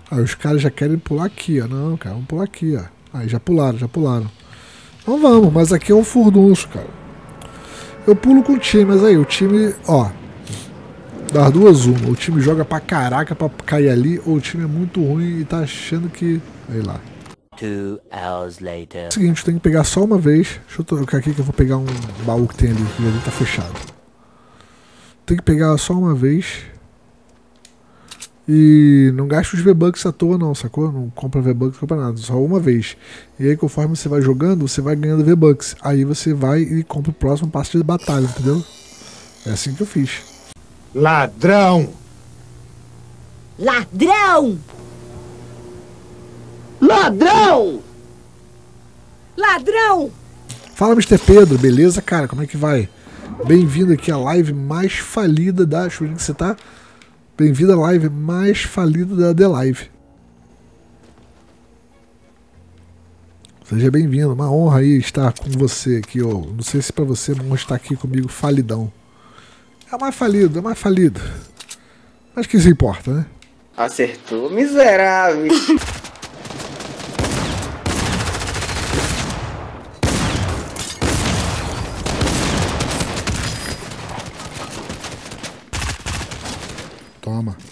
Aí os caras já querem pular aqui, ó. Não, cara, vamos pular aqui, ó. Aí já pularam, já pularam. Então vamos, mas aqui é um furdunço, cara. Eu pulo com o time, mas aí o time, ó. Das duas uma. O time joga pra caraca pra cair ali, ou o time é muito ruim e tá achando que... Aí lá. 2 hours later. É o seguinte, tem que pegar só uma vez. Deixa eu trocar aqui que eu vou pegar um baú que tem ali, que ali tá fechado. Tem que pegar só uma vez. E não gasta os V-Bucks à toa não, sacou? Não compra V-Bucks, não compra nada, só uma vez. E aí conforme você vai jogando, você vai ganhando V-Bucks. Aí você vai e compra o próximo passe de batalha, entendeu? É assim que eu fiz. Ladrão! Ladrão! Ladrão! Ladrão! Fala, Mr. Pedro, beleza, cara? Como é que vai? Bem-vindo aqui à live mais falida da... Deixa eu ver que você tá... Bem-vindo à live mais falida da The Live. Seja bem-vindo, uma honra aí estar com você aqui, ó. Não sei se pra você é uma honra estar aqui comigo falidão. É mais falido, é mais falido. Mas que isso importa, né? Acertou, miserável. Toma.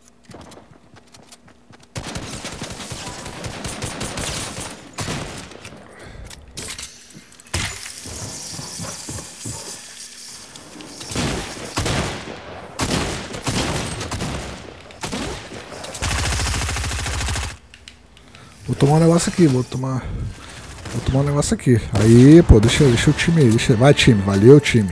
Vou tomar um negócio aqui, vou tomar um negócio aqui. Aí, pô, deixa o time aí, vai time, valeu time.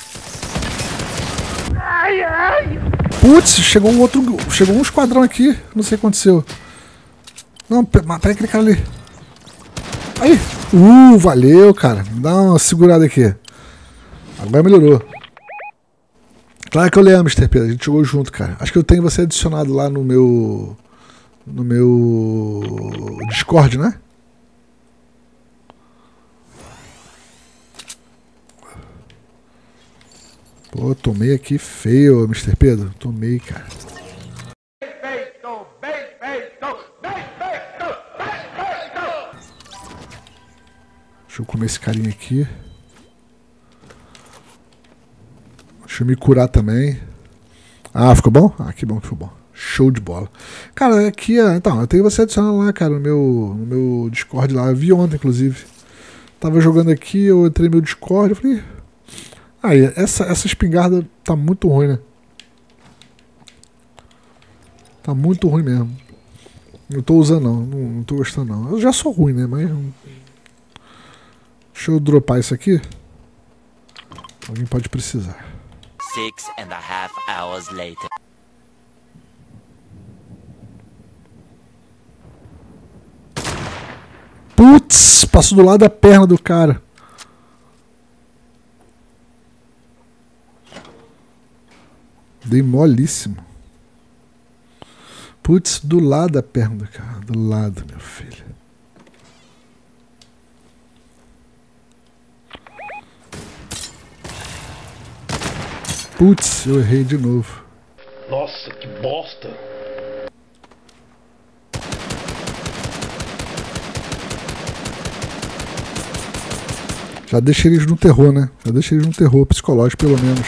Putz, chegou um esquadrão aqui, não sei o que aconteceu. Não, mata aquele cara ali. Aí, valeu, cara. Dá uma segurada aqui. Agora melhorou. Claro que eu lembro, Mr. Pedro, a gente jogou junto, cara. Acho que eu tenho você adicionado lá no meu Discord, né? Pô, tomei aqui feio, Mr. Pedro. Tomei, cara. Deixa eu comer esse carinha aqui. Deixa eu me curar também. Ah, ficou bom? Ah, que bom que ficou bom. Show de bola. Cara, aqui, então, eu tenho você adicionado lá, cara, no meu Discord lá. Eu vi ontem, inclusive. Tava jogando aqui, eu entrei no meu Discord, eu falei... Aí, essa espingarda tá muito ruim, né? Tá muito ruim mesmo. Não tô usando não, não tô gostando não. Eu já sou ruim, né? Mas... Deixa eu dropar isso aqui. Alguém pode precisar. 6.5 hours later. Putz, passou do lado da perna do cara. Dei molíssimo. Putz, do lado da perna do cara. Do lado, meu filho. Putz, eu errei de novo. Nossa, que bosta! Já deixei eles no terror, né? Já deixei eles no terror psicológico, pelo menos.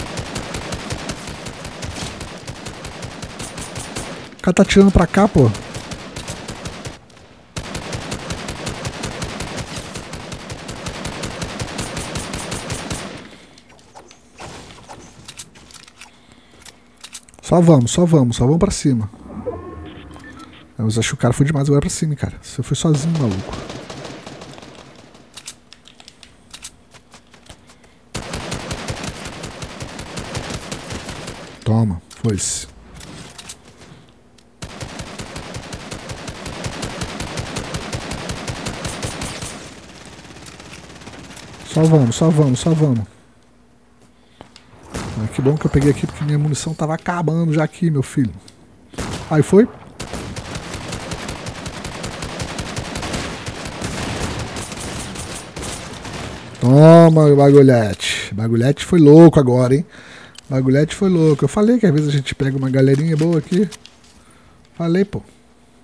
O cara tá atirando pra cá, pô. Só vamos pra cima. Mas acho que o cara foi demais agora pra cima, cara. Você foi sozinho, maluco. Toma, foi-se. Só vamos. Ah, que bom que eu peguei aqui porque minha munição tava acabando já aqui, meu filho. Aí foi. Toma, bagulhete. Bagulhete foi louco agora, hein? Bagulhete foi louco. Eu falei que às vezes a gente pega uma galerinha boa aqui. Falei, pô.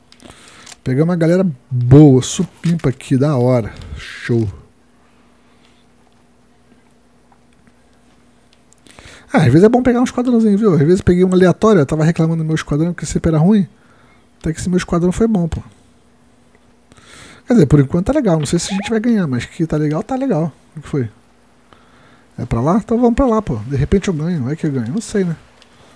Pegamos uma galera boa, supimpa aqui, da hora. Show. Às vezes é bom pegar um esquadrãozinho, viu? Às vezes peguei uma aleatória, eu tava reclamando do meu esquadrão porque sempre era ruim. Até que esse meu esquadrão foi bom, pô. Quer dizer, por enquanto tá legal. Não sei se a gente vai ganhar, mas que tá legal, tá legal. O que foi? É pra lá? Então vamos pra lá, pô. De repente eu ganho. É que eu ganho. Não sei, né?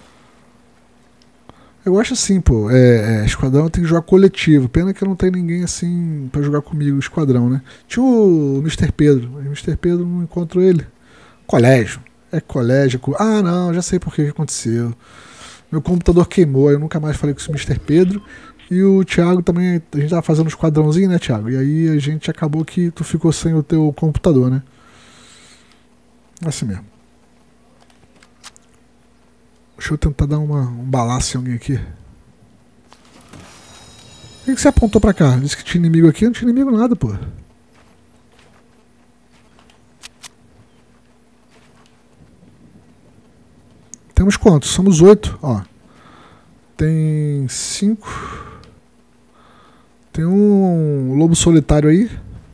Eu gosto assim, pô. Esquadrão tem que jogar coletivo. Pena que eu não tenho ninguém assim pra jogar comigo, esquadrão, né? Tinha o Mr. Pedro. Mas o Mr. Pedro não encontro ele. Colégio. É colégio. Ah, não. Já sei por que aconteceu. Meu computador queimou. Aí eu nunca mais falei com o Mr. Pedro. E o Thiago também. A gente tava fazendo um esquadrãozinho, né, Thiago? E aí a gente acabou que tu ficou sem o teu computador, né? Assim mesmo. Deixa eu tentar dar um balaço em alguém aqui. Por que você apontou pra cá? Disse que tinha inimigo aqui, não tinha inimigo nada, pô. Temos quantos? Somos 8, ó. Tem 5. Tem um lobo solitário aí.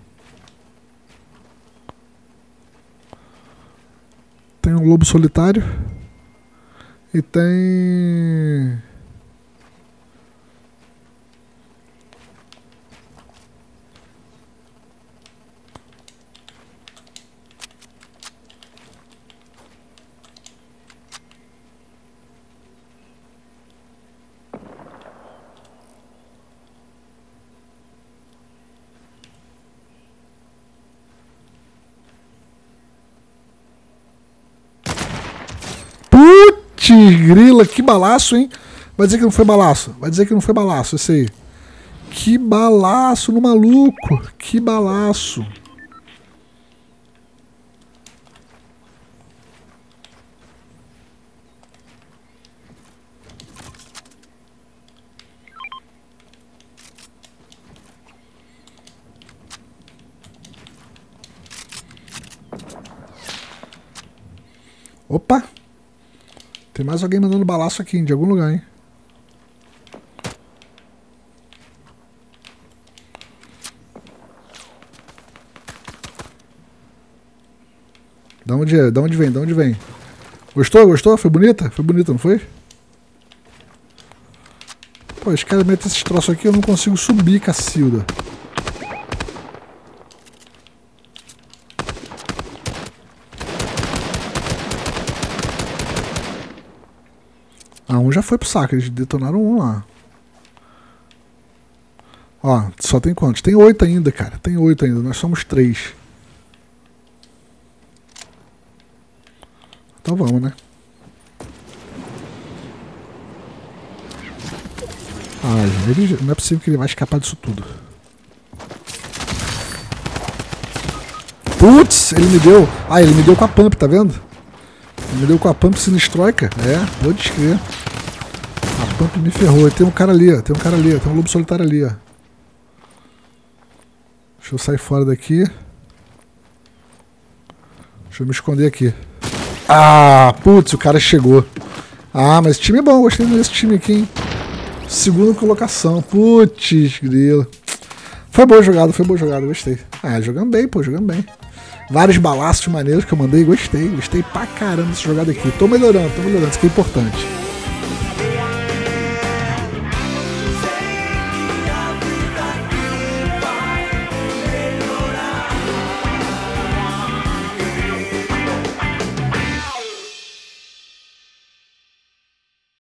Tem um lobo solitário. E tem... Putz, grila, que balaço, hein? Vai dizer que não foi balaço. Vai dizer que não foi balaço, esse aí. Que balaço no maluco. Que balaço. Opa! Tem mais alguém mandando balaço aqui, de algum lugar, hein? Da onde é? Da onde vem? Da onde vem? Gostou? Gostou? Foi bonita? Foi bonita, não foi? Pô, os caras metem esses troços aqui, eu não consigo subir, Cacilda. Ah, um já foi pro saco, eles detonaram um lá. Ó, só tem quantos? Tem 8 ainda, cara. Tem 8 ainda, nós somos 3. Então vamos, né? Ah, ele, não é possível que ele vai escapar disso tudo. Putz, ele me deu... Ah, ele me deu com a pump, tá vendo? Ele me deu com a pump sinistroica. É, pode escrever. A pump me ferrou. Tem um cara ali, ó. Tem um cara ali, ó. Tem um lobo solitário ali, ó. Deixa eu sair fora daqui. Deixa eu me esconder aqui. Ah, putz, o cara chegou. Ah, mas esse time é bom. Gostei desse time aqui, hein. Segunda colocação. Putz, grilo. Foi boa jogada, gostei. Ah, jogando bem, pô, jogando bem. Vários balaços maneiros que eu mandei, gostei pra caramba dessa jogada aqui. Tô melhorando, isso que é importante.